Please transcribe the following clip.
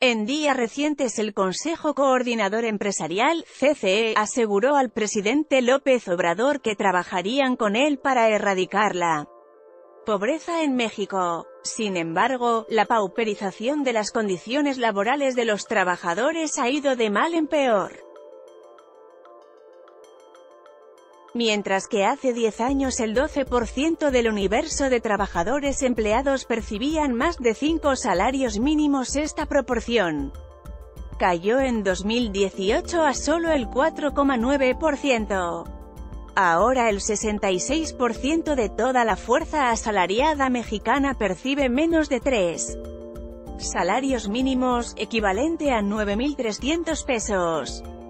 En días recientes el Consejo Coordinador Empresarial, CCE, aseguró al presidente López Obrador que trabajarían con él para erradicar la pobreza en México. Sin embargo, la pauperización de las condiciones laborales de los trabajadores ha ido de mal en peor. Mientras que hace 10 años el 12% del universo de trabajadores empleados percibían más de 5 salarios mínimos, esta proporción cayó en 2018 a solo el 4,9%. Ahora el 66% de toda la fuerza asalariada mexicana percibe menos de 3 salarios mínimos, equivalente a 9.300 pesos.